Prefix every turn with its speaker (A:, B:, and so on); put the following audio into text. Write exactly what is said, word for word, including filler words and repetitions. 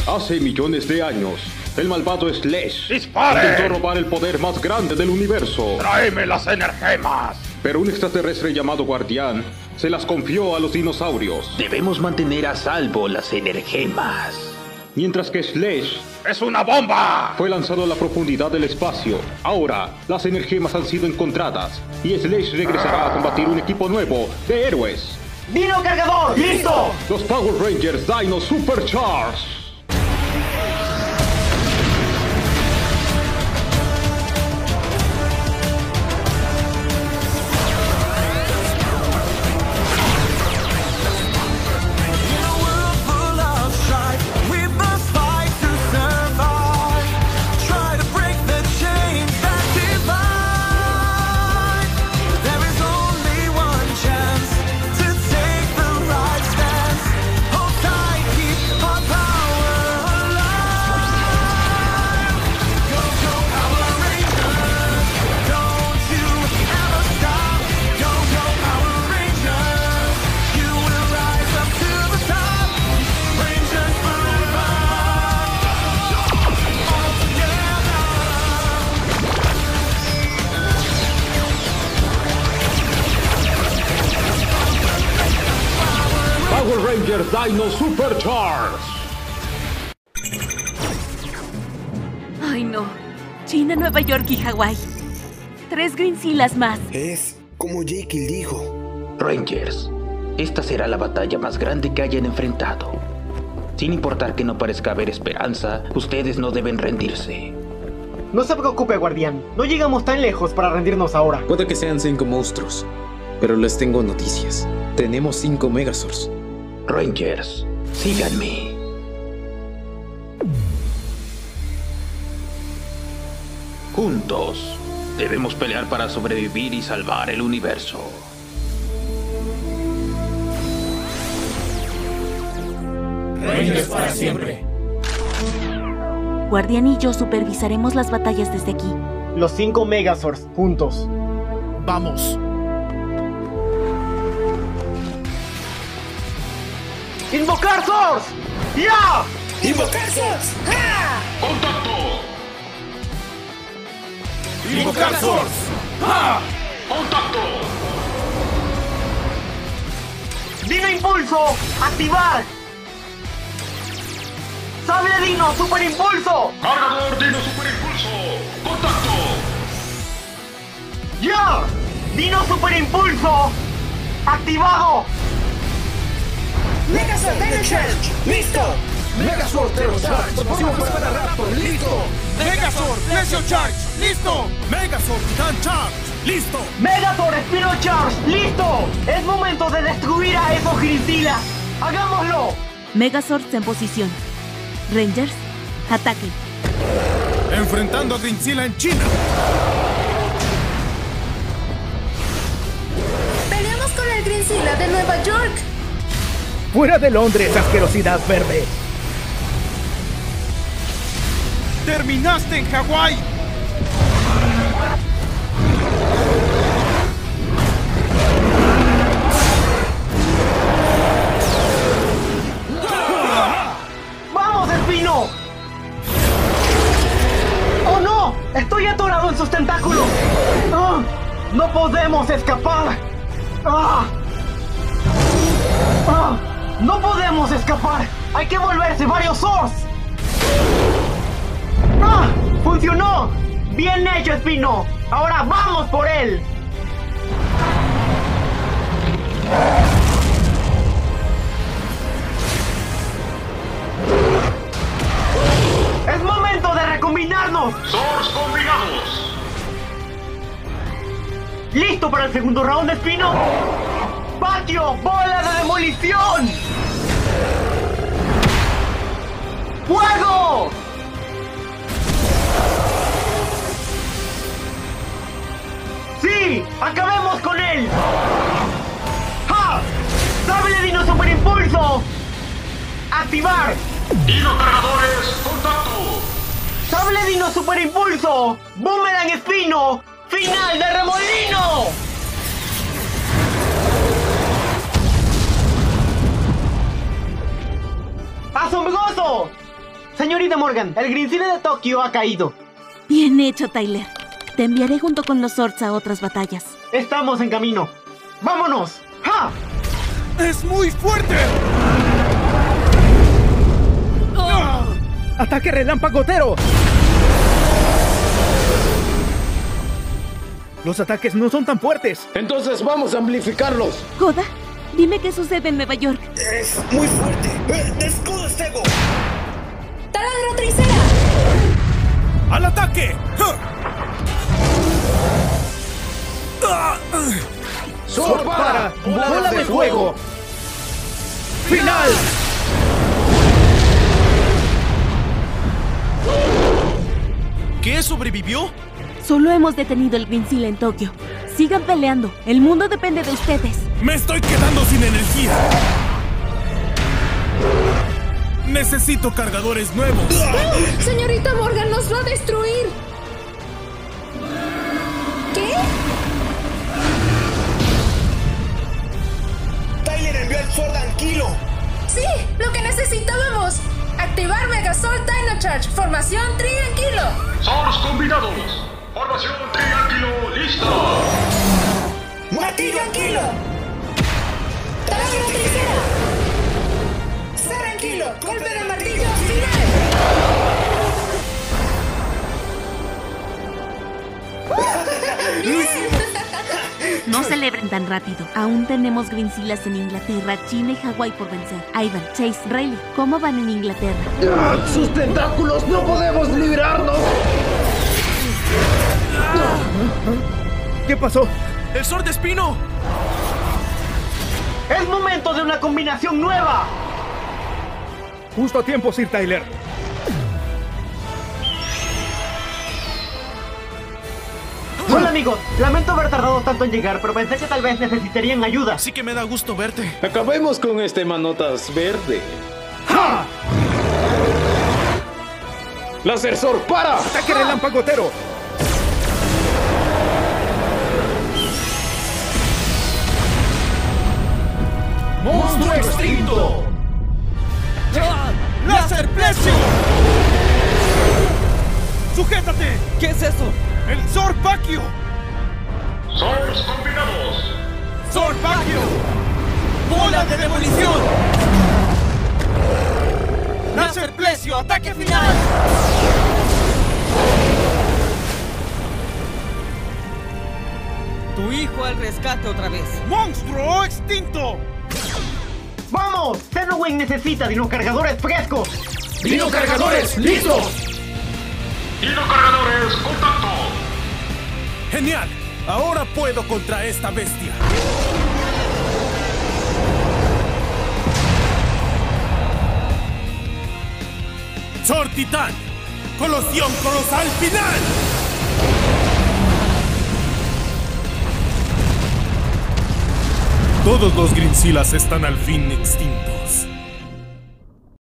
A: Hace millones de años, el malvado Slash
B: ¡Dispare!
A: intentó robar el poder más grande del universo.
B: ¡Tráeme las energemas!
A: Pero un extraterrestre llamado Guardián se las confió a los dinosaurios.
C: Debemos mantener a salvo las energemas.
A: Mientras que Slash
B: ¡Es una bomba!
A: fue lanzado a la profundidad del espacio. Ahora, las energemas han sido encontradas y Slash regresará a combatir un equipo nuevo de héroes.
D: ¡Dino cargador! ¡Listo!
A: Los Power Rangers Dino Supercharged. Power Rangers Dino Supercharged.
E: Ay, no. China, Nueva York y Hawái. Tres Greenzilas más.
F: Es como Jekyll dijo.
C: Rangers, esta será la batalla más grande que hayan enfrentado. Sin importar que no parezca haber esperanza, ustedes no deben rendirse.
D: No se preocupe, Guardián. No llegamos tan lejos para rendirnos ahora.
G: Puede que sean cinco monstruos, pero les tengo noticias. Tenemos cinco Megazords.
C: Rangers, síganme. Juntos, debemos pelear para sobrevivir y salvar el universo.
H: Rangers para siempre.
E: Guardián y yo supervisaremos las batallas desde aquí.
D: Los cinco Megazords, juntos.
H: Vamos.
D: ¡Invocar Swords! ¡Ya!
H: ¡Invocar Swords! ¡Ja!
A: ¡Contacto!
H: ¡Invocar Swords! ¡Ja!
A: ¡Contacto!
D: ¡Dino Impulso! ¡Activar! ¡Sable Dino Super Impulso!
A: ¡Cargador Dino Super Impulso! ¡Contacto!
D: ¡Ya! ¡Dino Super Impulso! ¡Activado!
H: ¡Megazord Dino Charge! ¡Listo! ¡Megazord Zero Charge! ¡Propulsivo para Raptor! ¡Listo! ¡Megazord Glacial Charge! ¡Listo! ¡Megazord Titan Charge! ¡Listo!
D: ¡Megazord Spino Charge! ¡Listo! ¡Es momento de destruir a esos Greenzilas! ¡Hagámoslo!
E: Megazords en posición. Rangers, ataquen.
H: Enfrentando a Greentzilla en China.
I: ¡Peleamos con el Greentzilla de Nueva York!
J: ¡Fuera de Londres, asquerosidad verde!
H: ¡Terminaste en Hawái!
D: ¡Vamos, Espino! ¡Oh, no! ¡Estoy atorado en sus tentáculos! ¡Ah! ¡No podemos escapar! ¡Ah! ¡Ah! ¡No podemos escapar! ¡Hay que volverse varios Swords! ¡Ah! ¡Funcionó! ¡Bien hecho, Espino! ¡Ahora vamos por él! ¡Es momento de recombinarnos!
A: ¡Swords combinados!
D: ¿Listo para el segundo round, Espino? ¡Patio! ¡Bola de demolición! ¡Fuego! ¡Sí! ¡Acabemos con él! ¡Ja! ¡Sable Dino Super Impulso! ¡Activar!
A: ¡Dino cargadores! ¡Contacto!
D: ¡Sable Dino Super Impulso! ¡Boomerang Espino! ¡Final de remolino! ¡Asombroso! Señorita Morgan, el Greensila de Tokio ha caído.
E: Bien hecho, Tyler. Te enviaré junto con los Zords a otras batallas.
D: Estamos en camino. ¡Vámonos! ¡Ja!
H: ¡Es muy fuerte!
J: ¡Oh! ¡Ataque relámpagotero! Los ataques no son tan fuertes.
G: Entonces vamos a amplificarlos.
E: Koda, dime qué sucede en Nueva York.
F: Es muy fuerte. ¡Eh, ¡Escudo estego!
I: ¡Taladro tricera!
H: ¡Al ataque!
J: ¡Sword para! ¡Bola de fuego! ¡Final!
H: ¿Qué sobrevivió?
E: Solo hemos detenido el Greensila en Tokio. Sigan peleando. El mundo depende de ustedes.
H: ¡Me estoy quedando sin energía! ¡Necesito cargadores nuevos!
I: ¡Oh! ¡Señorita Morgan nos va a destruir! ¿Qué?
F: Tyler envió el Sword Anquilo.
I: ¡Sí! ¡Lo que necesitábamos! Activar Megazord Dino Charge. Formación Trianquilo.
B: Zords combinados. Formación Triángulo lista.
F: ¡Martillo Anquilo!
I: Taladro tricera.
F: ¡Ser Anquilo!
I: Golpe de martillo final.
E: No celebren tan rápido. Aún tenemos Greensilas en Inglaterra, China y Hawái por vencer. Ivan, Chase, Rayleigh, ¿cómo van en Inglaterra?
G: ¡Ah, ¡sus tentáculos! ¡No podemos librarnos!
J: ¿Qué pasó?
H: ¡El Sword de Espino!
D: ¡Es momento de una combinación nueva!
J: Justo a tiempo, Sir Tyler.
D: Hola amigos, lamento haber tardado tanto en llegar, pero pensé que tal vez necesitarían ayuda.
H: Así que me da gusto verte.
G: Acabemos con este manotas verde.
J: ¡Ja!
G: ¡Láser Sword para!
J: ¡Ataque relámpagotero!
H: ¡Monstruo extinto! ¡Láser Plesio! ¡Sujétate!
J: ¿Qué es eso?
H: ¡El Sword Vacuo!
B: Zords combinados.
H: ¡Sword Vacuo! ¡Bola de demolición! ¡Láser Plesio! ¡Ataque final!
K: Tu hijo al rescate otra vez.
H: ¡Monstruo extinto!
D: ¡Vamos! Xenowing necesita dinocargadores frescos.
G: ¡Dinocargadores listos!
B: Dinocargadores, contacto.
H: ¡Genial! Ahora puedo contra esta bestia. ¡Sword Titán! ¡Colosión colosal final! Todos los Greensilas están al fin extintos.